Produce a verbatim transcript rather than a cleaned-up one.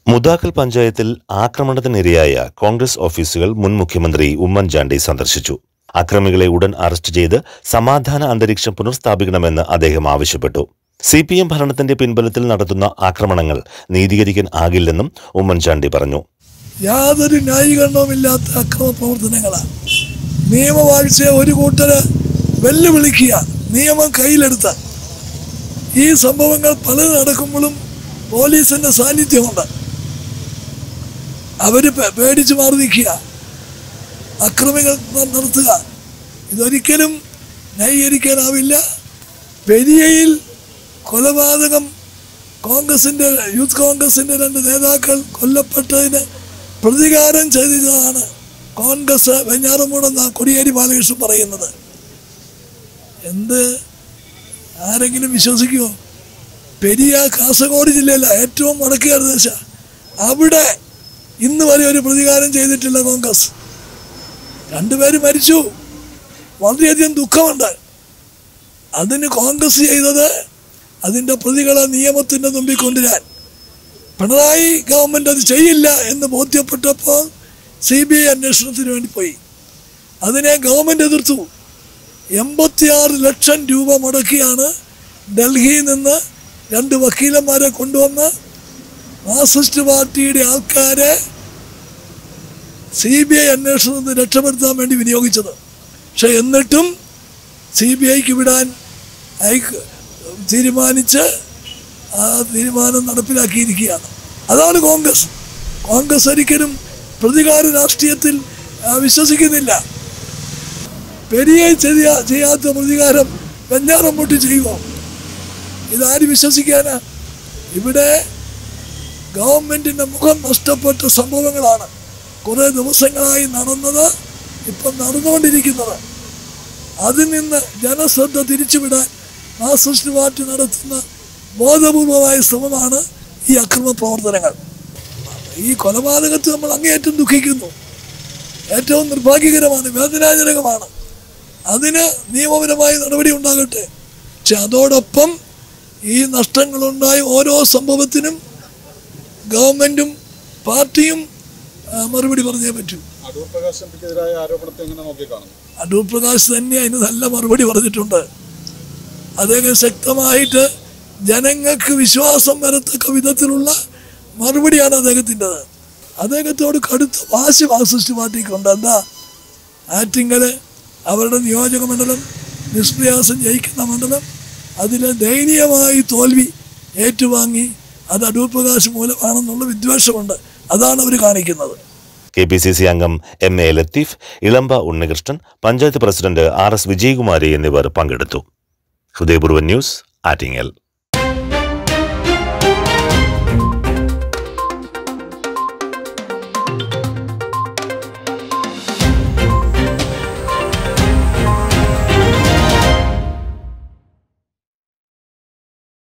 മുദാക്കൽ പഞ്ചായത്തിൽ ആക്രമണത്തിനിരയായ കോൺഗ്രസ് ഓഫീസുകൾ മുൻ മുഖ്യമന്ത്രി ഉമ്മൻചാണ്ടി സന്ദർശിച്ചു. അക്രമികളെ ഉടൻ അറസ്റ്റ് ചെയ്ത് സമാധാന അന്തരീക്ഷം പുനഃസ്ഥാപിക്കണമെന്ന് അദ്ദേഹം ആവശ്യപ്പെട്ടു. സി പി എം ഭരണത്തിന്റെ പിൻബലത്തിൽ നടത്തുന്ന ആക്രമണങ്ങൾ നീതീകരിക്കാൻ ആകില്ലെന്നും ഉമ്മൻചാണ്ടി പറഞ്ഞു. യാതൊരു ന്യായീകരണവുമില്ലാത്ത അക്രമ പ്രവർത്തനങ്ങളാണ്. നിയമവാഴ്ചയെ ഒരു കൂട്ടര് വെല്ലുവിളിക്കുക, നിയമം കയ്യിലെടുത്ത ഈ സംഭവങ്ങൾ പലത് നടക്കുമ്പോഴും പോലീസിന്റെ സാന്നിധ്യമുണ്ട്. അവര് പേടിച്ചു മാറി നിൽക്കുക, അക്രമികൾ നടത്തുക. ഇതൊരിക്കലും ന്യായീകരിക്കാനാവില്ല. പെരിയയിൽ കൊലപാതകം കോൺഗ്രസിന്റെ യൂത്ത് കോൺഗ്രസിന്റെ രണ്ട് നേതാക്കൾ കൊല്ലപ്പെട്ടതിന് പ്രതികാരം ചെയ്തതാണ് കോൺഗ്രസ് വെഞ്ഞാറമൂടെന്ന കോടിയേരി ബാലകൃഷ്ണൻ പറയുന്നത്. എന്ത് ആരെങ്കിലും വിശ്വസിക്കുമോ? പെരിയ കാസർഗോഡ് ജില്ലയിലെ ഏറ്റവും വടക്കേ പ്രദേശം, അവിടെ ഇന്ന് വരെ ഒരു പ്രതികാരം ചെയ്തിട്ടില്ല കോൺഗ്രസ്. രണ്ടുപേര് മരിച്ചു, വളരെയധികം ദുഃഖമുണ്ട്. അതിന് കോൺഗ്രസ് ചെയ്തത് അതിൻ്റെ പ്രതികളെ നിയമത്തിൻ്റെ മുമ്പിൽ കൊണ്ടുവരാൻ. പിണറായി ഗവൺമെൻറ് അത് ചെയ്യില്ല എന്ന് ബോധ്യപ്പെട്ടപ്പോൾ സി ബി ഐ അന്വേഷണത്തിന് വേണ്ടി പോയി. അതിനെ ഗവൺമെൻറ് എതിർത്തു. എൺപത്തിയാറ് ലക്ഷം രൂപ മുടക്കിയാണ് ഡൽഹിയിൽ നിന്ന് രണ്ട് വക്കീലന്മാരെ കൊണ്ടുവന്ന് മാർക്സിസ്റ്റ് പാർട്ടിയുടെ ആൾക്കാരെ സി ബി ഐ അന്വേഷണത്തിൽ രക്ഷപ്പെടുത്താൻ വേണ്ടി വിനിയോഗിച്ചത്. പക്ഷെ എന്നിട്ടും സി ബി ഐക്ക് വിടാൻ തീരുമാനിച്ച് ആ തീരുമാനം നടപ്പിലാക്കിയിരിക്കുകയാണ്. അതാണ് കോൺഗ്രസ്. കോൺഗ്രസ് ഒരിക്കലും പ്രതികാര രാഷ്ട്രീയത്തിൽ വിശ്വസിക്കുന്നില്ല. പെരിയ ചെയ്യ ചെയ്യാത്ത പ്രതികാരം വെഞ്ഞാറമൂട്ടി ചെയ്യുമോ? ഇതാര് വിശ്വസിക്കാനാ? ഇവിടെ ഗവൺമെൻറ്റിൻ്റെ മുഖം നഷ്ടപ്പെട്ട സംഭവങ്ങളാണ് കുറേ ദിവസങ്ങളായി നടന്നത്, ഇപ്പം നടന്നുകൊണ്ടിരിക്കുന്നത്. അതിൽ നിന്ന് ജനശ്രദ്ധ തിരിച്ചുവിടാൻ മാർക്സിസ്റ്റ് പാർട്ടി നടത്തുന്ന ബോധപൂർവമായ ശ്രമമാണ് ഈ അക്രമ പ്രവർത്തനങ്ങൾ. ഈ കൊലപാതകത്തിൽ നമ്മൾ അങ്ങേയറ്റം ദുഃഖിക്കുന്നു. ഏറ്റവും നിർഭാഗ്യകരമാണ്, വേദനാജനകമാണ്. അതിന് നിയമപരമായ നടപടി ഉണ്ടാകട്ടെ. പക്ഷെ അതോടൊപ്പം ഈ നഷ്ടങ്ങളുണ്ടായ ഓരോ സംഭവത്തിനും ഗവൺമെൻറ്റും പാർട്ടിയും മറുപടി പറഞ്ഞേ പറ്റൂ. അടൂർ പ്രകാശ് തന്നെ അതിന് നല്ല മറുപടി പറഞ്ഞിട്ടുണ്ട്. അദ്ദേഹം ശക്തമായിട്ട് ജനങ്ങൾക്ക് വിശ്വാസം വരത്തക്ക വിധത്തിലുള്ള മറുപടിയാണ് അദ്ദേഹത്തിൻ്റെത്. അദ്ദേഹത്തോട് കടുത്ത വാശി മാർക്സിസ്റ്റ് പാർട്ടിക്കുണ്ട്. എന്താ, ആറ്റിങ്ങൽ അവരുടെ നിയോജക മണ്ഡലം നിഷ്പ്രയാസം ജയിക്കുന്ന മണ്ഡലം, അതിലെ ദയനീയമായി തോൽവി ഏറ്റുവാങ്ങി അത് അടൂർ പ്രകാശ് മൂലമാണെന്നുള്ള വിദ്വേഷമുണ്ട്. അതാണ് അവർ കാണിക്കുന്നത്. കെ പി സി സി അംഗം M A Latheef, Elampa Unnikrishnan, panchayat president R S Vijayakumari എന്നിവർ പങ്കെടുത്തു. ഹൃദയപൂർവ്വം ന്യൂസ്, ആറ്റിങ്ങൽ.